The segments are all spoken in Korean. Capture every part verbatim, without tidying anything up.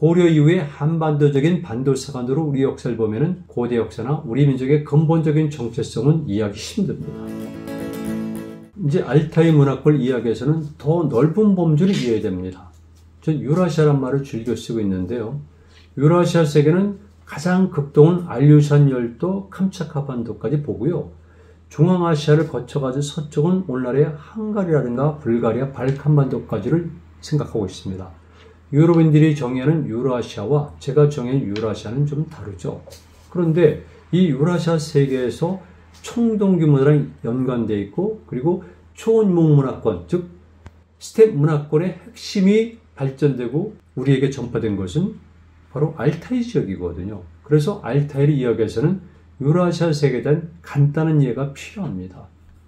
고려 이후에 한반도적인 반도사관으로 우리 역사를 보면은 고대 역사나 우리 민족의 근본적인 정체성은 이해하기 힘듭니다. 이제 알타이 문화권을 이야기해서는 더 넓은 범주를 이해해야 됩니다. 전 유라시아란 말을 즐겨 쓰고 있는데요. 유라시아 세계는 가장 극동은 알류산 열도 캄차카 반도까지 보고요. 중앙아시아를 거쳐가지고 서쪽은 오늘날의 헝가리라든가 불가리아, 발칸 반도까지를 생각하고 있습니다. 유럽인들이 정의하는 유라시아와 제가 정의하는 유라시아는 좀 다르죠. 그런데 이 유라시아 세계에서 총동규 문화랑 연관되어 있고, 그리고 초인목 문화권, 즉 스텝 문화권의 핵심이 발전되고 우리에게 전파된 것은 바로 알타이 지역이거든요. 그래서 알타이를 이야기해서는 유라시아 세계에 대한 간단한 이해가 필요합니다.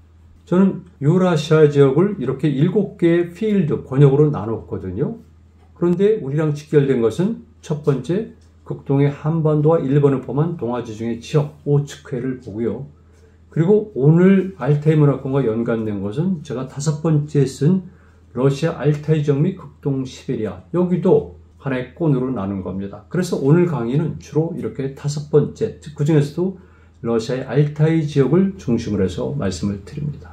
저는 유라시아 지역을 이렇게 일곱 개의 필드 번역으로 나눴거든요. 그런데 우리랑 직결된 것은 첫 번째, 극동의 한반도와 일본을 포함한 동아지중해 지역 오츠크해를 보고요. 그리고 오늘 알타이 문화권과 연관된 것은 제가 다섯 번째 쓴 러시아 알타이 지역 및 극동 시베리아, 여기도 하나의 꼰으로 나눈 겁니다. 그래서 오늘 강의는 주로 이렇게 다섯 번째, 그 중에서도 러시아의 알타이 지역을 중심으로 해서 말씀을 드립니다.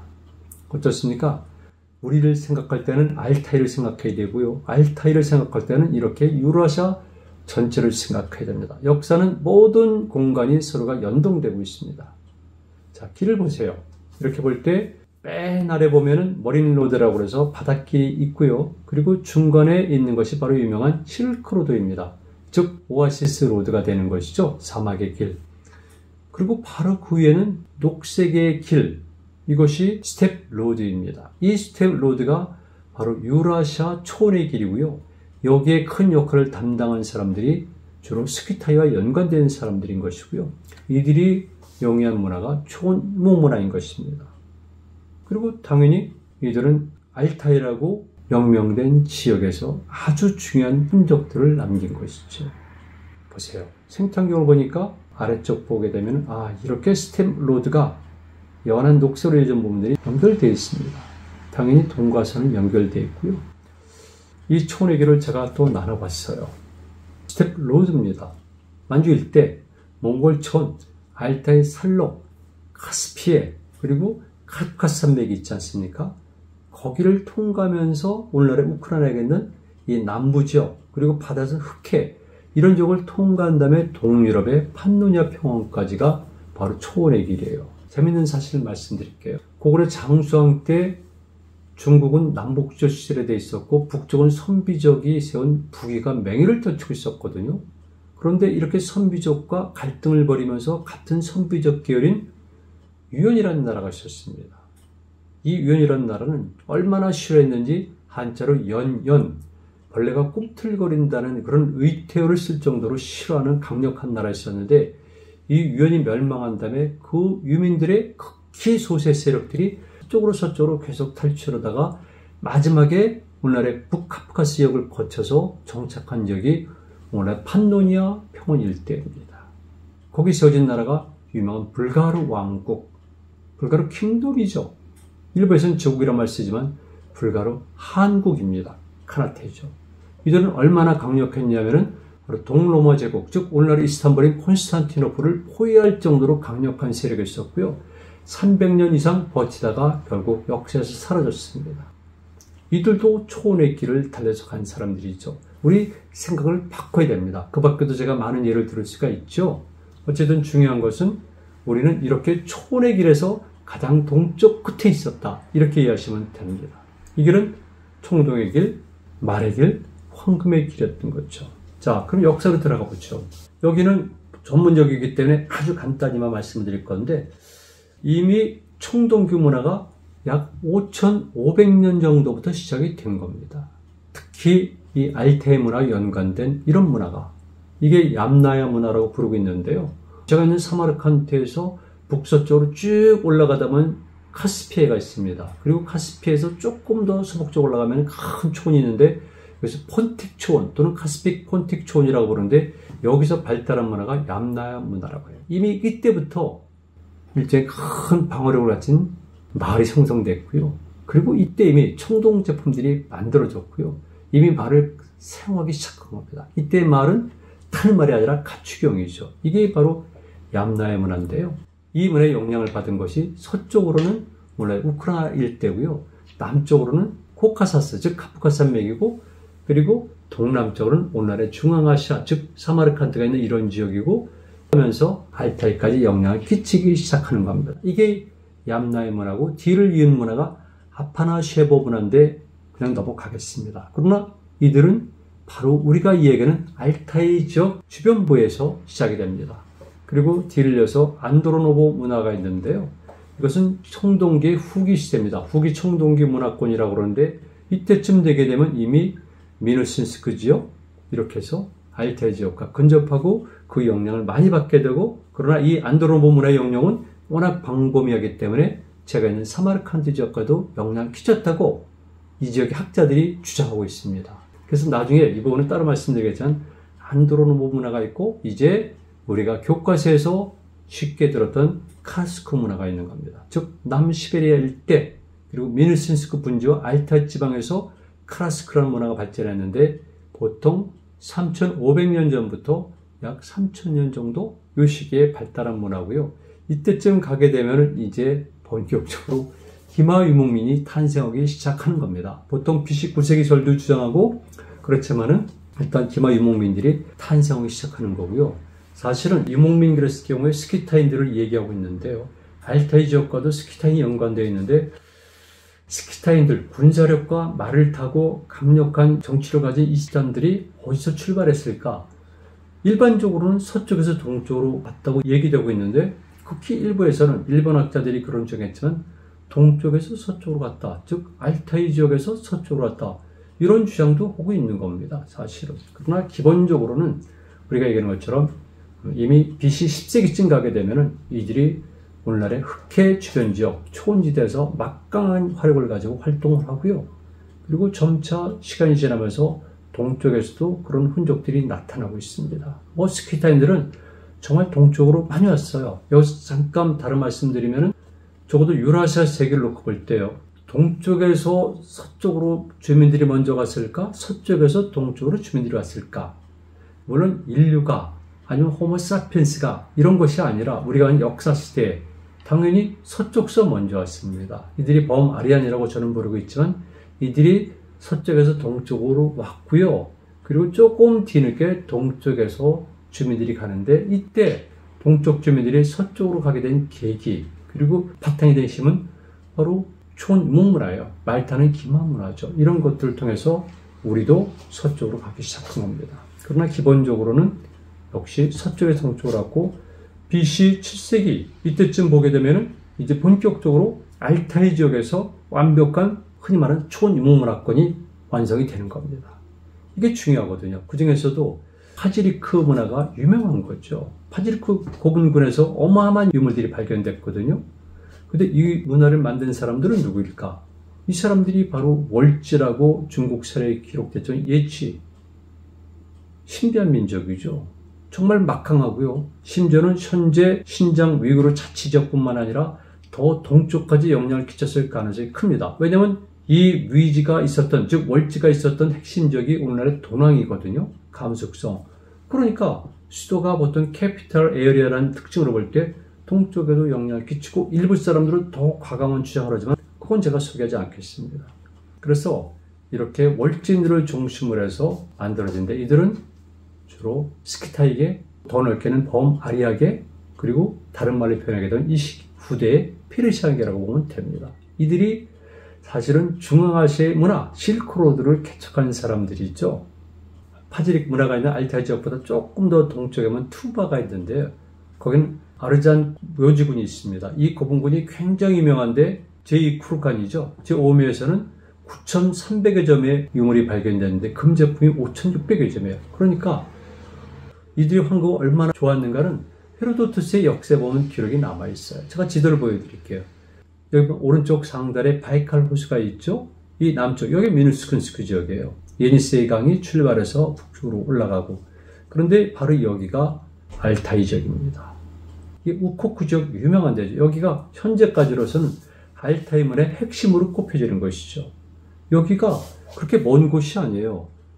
어떻습니까? 우리를 생각할 때는 알타이를 생각해야 되고요. 알타이를 생각할 때는 이렇게 유라시아 전체를 생각해야 됩니다. 역사는 모든 공간이 서로가 연동되고 있습니다. 자, 길을 보세요. 이렇게 볼 때 맨 아래 보면은 머린 로드라고 해서 바닷길이 있고요. 그리고 중간에 있는 것이 바로 유명한 실크로드입니다. 즉 오아시스 로드가 되는 것이죠. 사막의 길. 그리고 바로 그 위에는 녹색의 길, 이것이 스텝 로드입니다. 이 스텝 로드가 바로 유라시아 초원의 길이고요. 여기에 큰 역할을 담당한 사람들이 주로 스키타이와 연관된 사람들인 것이고요. 이들이 영위한 문화가 초원목 문화인 것입니다. 그리고 당연히 이들은 알타이라고 명명된 지역에서 아주 중요한 흔적들을 남긴 것이죠. 보세요. 생태환경을 보니까 아래쪽 보게 되면 아, 이렇게 스텝 로드가 연한 녹색으로 해준 부분들이 연결되어 있습니다. 당연히 동과선은 연결되어 있고요. 이 초원의 길을 제가 또 나눠봤어요. 스텝 로드입니다. 만주 일대, 몽골 초원, 알타이 산록, 카스피해, 그리고 카프카스 산맥이 있지 않습니까? 거기를 통과하면서 오늘날의 우크라이나에 있는 이 남부지역, 그리고 바다에서 흑해, 이런 지역을 통과한 다음에 동유럽의 판노니아 평원까지가 바로 초원의 길이에요. 재밌는 사실을 말씀드릴게요. 고구려 장수왕 때 중국은 남북조 시절에 돼 있었고 북쪽은 선비족이 세운 북위가 맹위를 떨치고 있었거든요. 그런데 이렇게 선비족과 갈등을 벌이면서 같은 선비족 계열인 유연이라는 나라가 있었습니다. 이 유연이라는 나라는 얼마나 싫어했는지 한자로 연연, 벌레가 꿈틀거린다는 그런 의태어를 쓸 정도로 싫어하는 강력한 나라였었는데, 이 유연이 멸망한 다음에 그 유민들의 극히 소수 세력들이 서쪽으로 서쪽으로 계속 탈출하다가 마지막에 오늘날의 북카프카스 지역을 거쳐서 정착한 지역이 오늘날 판노니아 평원 일대입니다. 거기 세워진 나라가 유명한 불가르 왕국, 불가르 킹덤이죠. 일부에서는 제국이란 말 쓰지만 불가르 한국입니다. 카나테죠. 이들은 얼마나 강력했냐면은 바로 동로마 제국, 즉 오늘날 이스탄불인 콘스탄티노플을 포위할 정도로 강력한 세력이 있었고요. 삼백 년 이상 버티다가 결국 역사에서 사라졌습니다. 이들도 초원의 길을 달려서 간 사람들이죠. 우리 생각을 바꿔야 됩니다. 그 밖에도 제가 많은 예를 들을 수가 있죠. 어쨌든 중요한 것은 우리는 이렇게 초원의 길에서 가장 동쪽 끝에 있었다, 이렇게 이해하시면 됩니다. 이 길은 총동의 길, 말의 길, 황금의 길이었던 거죠. 자, 그럼 역사로 들어가 보죠. 여기는 전문적이기 때문에 아주 간단히만 말씀드릴 건데, 이미 총동규 문화가 약 오천오백 년 정도부터 시작이 된 겁니다. 특히 이 알타이 문화와 연관된 이런 문화가, 이게 얌나야 문화라고 부르고 있는데요. 제가 있는 사마르칸트에서 북서쪽으로 쭉 올라가다 보면 카스피해가 있습니다. 그리고 카스피해에서 조금 더 서북쪽 올라가면 큰 초원이 있는데, 그래서 폰틱 초원 또는 카스픽 폰틱 초원이라고 부르는데, 여기서 발달한 문화가 얌나야 문화라고 해요. 이미 이때부터 일종의 큰 방어력을 가진 마을이 형성됐고요. 그리고 이때 이미 청동 제품들이 만들어졌고요. 이미 마을을 사용하기 시작한 겁니다. 이때 말은 타는 말이 아니라 가축용이죠. 이게 바로 얌나의 문화인데요. 이 문화의 영향을 받은 것이 서쪽으로는 원래 우크라이나 일대고요. 남쪽으로는 코카사스, 즉 카프카스 산맥이고, 그리고 동남쪽으로는 오늘날의 중앙아시아, 즉 사마르칸드가 있는 이런 지역이고, 하면서 알타이까지 영향을 끼치기 시작하는 겁니다. 이게 얌나의 문화고, 뒤를 이은 문화가 아파나쉐보 문화인데 그냥 넘어가겠습니다. 그러나 이들은 바로 우리가 이야기하는 알타이 지역 주변부에서 시작이 됩니다. 그리고 뒤를 이어서 안드로노보 문화가 있는데요. 이것은 청동기 후기 시대입니다. 후기 청동기 문화권이라고 그러는데 이때쯤 되게 되면 이미 미누신스크 지역 이렇게 해서 알타이 지역과 근접하고 그 영향을 많이 받게 되고, 그러나 이 안드로노보 문화의 영향은 워낙 광범위하기 때문에 제가 있는 사마르칸드 지역과도 영향을 끼쳤다고 이 지역의 학자들이 주장하고 있습니다. 그래서 나중에 이 부분은 따로 말씀드리겠지만 안드로노보 문화가 있고, 이제 우리가 교과서에서 쉽게 들었던 카스크 문화가 있는 겁니다. 즉 남시베리아 일대 그리고 미누신스크 분지와 알타이 지방에서 카라스크라는 문화가 발전했는데, 보통 삼천오백 년 전부터 약 삼천 년 정도 이 시기에 발달한 문화고요. 이때쯤 가게 되면 이제 본격적으로 기마 유목민이 탄생하기 시작하는 겁니다. 보통 비씨 구 세기 설도 주장하고 그렇지만은 일단 기마 유목민들이 탄생하기 시작하는 거고요. 사실은 유목민 그랬을 경우에 스키타인들을 얘기하고 있는데요. 알타이 지역과도 스키타인이 연관되어 있는데, 스키타인들, 군사력과 말을 타고 강력한 정치를 가진 이 집단들이 어디서 출발했을까? 일반적으로는 서쪽에서 동쪽으로 왔다고 얘기되고 있는데, 극히 일부에서는 일본 학자들이 그런 주장했지만 동쪽에서 서쪽으로 갔다, 즉 알타이 지역에서 서쪽으로 갔다, 이런 주장도 하고 있는 겁니다. 사실은. 그러나 기본적으로는 우리가 얘기하는 것처럼 이미 비씨 십 세기쯤 가게 되면은 이들이 오늘날의 흑해 주변 지역, 초원지대에서 막강한 화력을 가지고 활동을 하고요. 그리고 점차 시간이 지나면서 동쪽에서도 그런 흔적들이 나타나고 있습니다. 뭐 스키타인들은 정말 동쪽으로 많이 왔어요. 여기서 잠깐 다른 말씀드리면은 적어도 유라시아 세계를 놓고 볼 때요. 동쪽에서 서쪽으로 주민들이 먼저 갔을까? 서쪽에서 동쪽으로 주민들이 왔을까? 물론 인류가 아니면 호모사피엔스가 이런 것이 아니라 우리가 한 역사 시대에 당연히 서쪽서 먼저 왔습니다. 이들이 범아리안이라고 저는 부르고 있지만 이들이 서쪽에서 동쪽으로 왔고요. 그리고 조금 뒤늦게 동쪽에서 주민들이 가는데, 이때 동쪽 주민들이 서쪽으로 가게 된 계기 그리고 바탕이 된 힘은 바로 촌유목문화예요. 말타는 기마문화죠. 이런 것들을 통해서 우리도 서쪽으로 가기 시작한 겁니다. 그러나 기본적으로는 역시 서쪽에서 동쪽으로 왔고, 비씨 칠 세기 이때쯤 보게 되면 이제 본격적으로 알타이 지역에서 완벽한 흔히 말하는 촌유목문화권이 완성이 되는 겁니다. 이게 중요하거든요. 그 중에서도 파지리크 문화가 유명한 거죠. 파지리크 고분군에서 어마어마한 유물들이 발견됐거든요. 근데 이 문화를 만든 사람들은 누구일까? 이 사람들이 바로 월지라고 중국 사례에 기록됐던 예치. 신비한 민족이죠. 정말 막강하고요. 심지어는 현재 신장 위구르 자치지역뿐만 아니라 더 동쪽까지 영향을 끼쳤을 가능성이 큽니다. 왜냐하면 이 위지가 있었던, 즉 월지가 있었던 핵심 지역이 오늘날의 도낭이거든요. 감속성. 그러니까 수도가 보통 캐피탈 에어리아라는 특징으로 볼 때 동쪽에도 영향을 끼치고, 일부 사람들은 더 과감한 주장을 하지만 그건 제가 소개하지 않겠습니다. 그래서 이렇게 월진들을 중심으로 해서 만들어진데, 이들은 주로 스키타이계, 더 넓게는 범아리아계, 그리고 다른 말로 표현하게 되면 이 후대의 페르시아계라고 보면 됩니다. 이들이 사실은 중앙아시아의 문화, 실크로드를 개척한 사람들이 있죠. 파지릭 문화가 있는 알타이 지역보다 조금 더 동쪽에 보면 투바가 있는데요. 거기는 아르잔 묘지군이 있습니다. 이 고분군이 굉장히 유명한데 제이 쿠르칸이죠. 제오미에서는 구천삼백여 점의 유물이 발견됐는데 금제품이 오천육백여 점이에요. 그러니까 이들이 황국이 얼마나 좋았는가는 헤로도투스의 역사에 보면 기록이 남아있어요. 제가 지도를 보여드릴게요. 여기 오른쪽 상단에 바이칼 호수가 있죠. 이 남쪽, 여기 미누스킨스크 지역이에요. 예니세이 강이 출발해서 북쪽으로 올라가고, 그런데 바로 여기가 알타이 지역입니다. 이 우코크 지역 유명한 데죠. 여기가 현재까지로서는 알타이 문의 핵심으로 꼽혀지는 것이죠. 여기가 그렇게 먼 곳이 아니에요.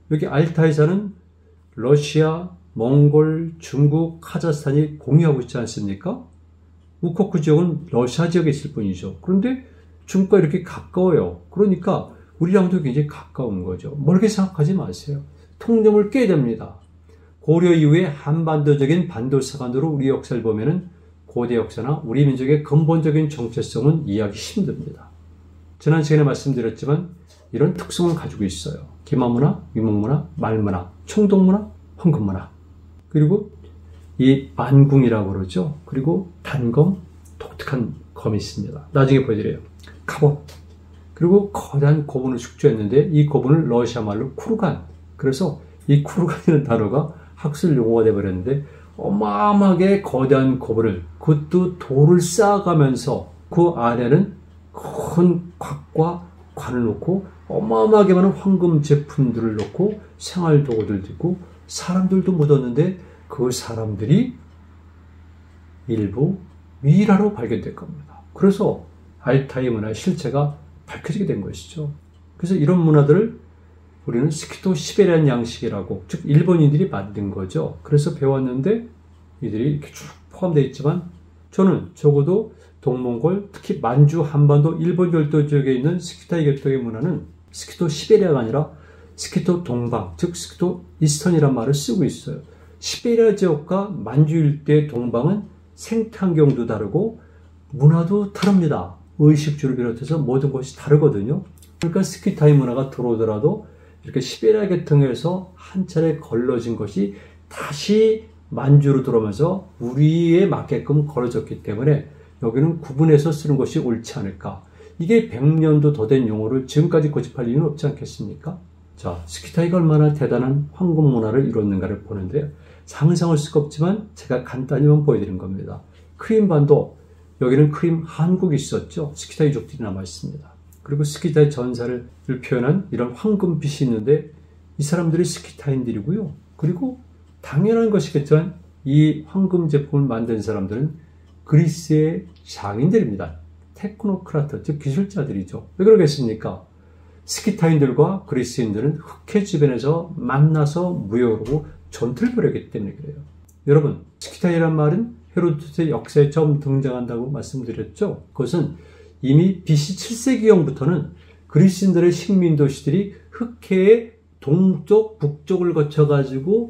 여기 알타이사는 러시아, 몽골, 중국, 카자흐스탄이 공유하고 있지 않습니까? 우코크 지역은 러시아 지역에 있을 뿐이죠. 그런데 중국과 이렇게 가까워요. 그러니까 우리랑도 굉장히 가까운 거죠. 멀게 생각하지 마세요. 통념을 깨야 됩니다. 고려 이후에 한반도적인 반도사관으로 우리 역사를 보면은 고대 역사나 우리 민족의 근본적인 정체성은 이해하기 힘듭니다. 지난 시간에 말씀드렸지만 이런 특성을 가지고 있어요. 기마문화, 유목문화, 말문화, 총독문화, 황금문화. 그리고 이 만궁이라고 그러죠. 그리고 단검, 독특한 검이 있습니다. 나중에 보여드려요. 갑옷. 그리고 거대한 고분을 축조했는데 이 고분을 러시아 말로 쿠르간. 그래서 이 쿠르간이라는 단어가 학술 용어가 되어버렸는데 어마어마하게 거대한 고분을, 그것도 돌을 쌓아가면서 그 안에는 큰 곽과 관을 놓고 어마어마하게 많은 황금 제품들을 놓고 생활도구들도 있고 사람들도 묻었는데 그 사람들이 일부 미이라로 발견될 겁니다. 그래서 알타이 문화의 실체가 밝혀지게 된 것이죠. 그래서 이런 문화들을 우리는 스키토 시베리안 양식이라고, 즉 일본인들이 만든 거죠. 그래서 배웠는데 이들이 이렇게 쭉 포함되어 있지만 저는 적어도 동몽골, 특히 만주, 한반도, 일본 열도 지역에 있는 스키타이 계통의 문화는 스키토 시베리아가 아니라 스키토 동방, 즉 스키토 이스턴이라는 말을 쓰고 있어요. 시베리아 지역과 만주 일대 동방은 생태환경도 다르고 문화도 다릅니다. 의식주를 비롯해서 모든 것이 다르거든요. 그러니까 스키타이 문화가 들어오더라도 이렇게 시베리아 계통에서 한 차례 걸러진 것이 다시 만주로 들어오면서 우리에 맞게끔 걸어졌기 때문에 여기는 구분해서 쓰는 것이 옳지 않을까. 이게 백 년도 더 된 용어를 지금까지 고집할 이유는 없지 않겠습니까? 자, 스키타이가 얼마나 대단한 황금 문화를 이뤘는가를 보는데요. 상상할 수가 없지만 제가 간단히만 보여드린 겁니다. 크림반도, 여기는 크림 한국이 있었죠. 스키타이족들이 남아있습니다. 그리고 스키타이 전사를 표현한 이런 황금빛이 있는데 이 사람들이 스키타인들이고요. 그리고 당연한 것이겠지만 이 황금 제품을 만든 사람들은 그리스의 장인들입니다. 테크노크라트, 즉 기술자들이죠. 왜 그러겠습니까? 스키타인들과 그리스인들은 흑해 주변에서 만나서 무역으로 전투를 벌였기 때문에 그래요. 여러분, 스키타이란 말은 헤로도트의 역사에 처음 등장한다고 말씀드렸죠. 그것은 이미 비씨 칠 세기경부터는 그리스인들의 식민 도시들이 흑해의 동쪽, 북쪽을 거쳐가지고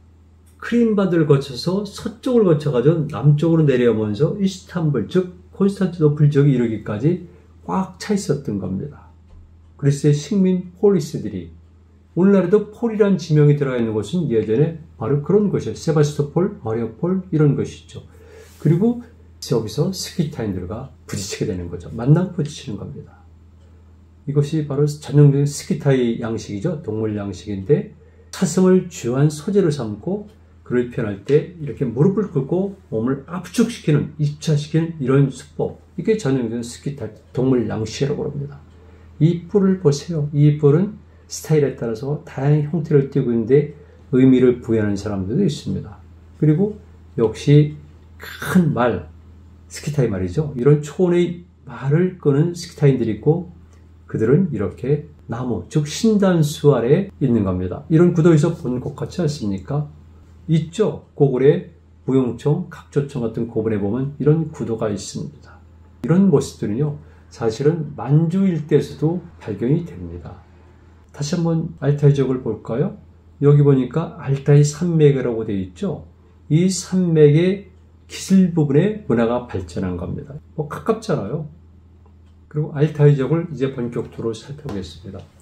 크림바드를 거쳐서 서쪽을 거쳐가지고 남쪽으로 내려오면서 이스탄불, 즉 콘스탄티노플 지역에 이르기까지 꽉 차 있었던 겁니다. 그리스의 식민 폴리스들이, 오늘날에도 폴이라는 지명이 들어가 있는 곳은 예전에 바로 그런 곳이에요. 세바스토폴, 마리오폴 이런 것이죠. 그리고 여기서 스키타인들과 부딪히게 되는 거죠. 만나고 부딪히는 겁니다. 이것이 바로 전형적인 스키타이 양식이죠. 동물 양식인데 사슴을 주요한 소재로 삼고 그를 표현할 때 이렇게 무릎을 꿇고 몸을 압축시키는, 입차시키는 이런 수법. 이게 전형적인 스키타이 동물 양식이라고 합니다. 이 뿔을 보세요. 이 뿔은 스타일에 따라서 다양한 형태를 띠고 있는데 의미를 부여하는 사람들도 있습니다. 그리고 역시 큰 말, 스키타이 말이죠. 이런 초원의 말을 끄는 스키타인들이 있고 그들은 이렇게 나무, 즉 신단수 아래 있는 겁니다. 이런 구도에서 본 것 같지 않습니까? 있죠. 고구려, 무용청, 각조청 같은 고분에 보면 이런 구도가 있습니다. 이런 모습들은요, 사실은 만주 일대에서도 발견이 됩니다. 다시 한번 알타이 지역을 볼까요? 여기 보니까 알타이 산맥이라고 되어 있죠. 이 산맥의 기슬 부분에 문화가 발전한 겁니다. 뭐 가깝잖아요. 그리고 알타이 지역을 이제 본격적으로 살펴보겠습니다.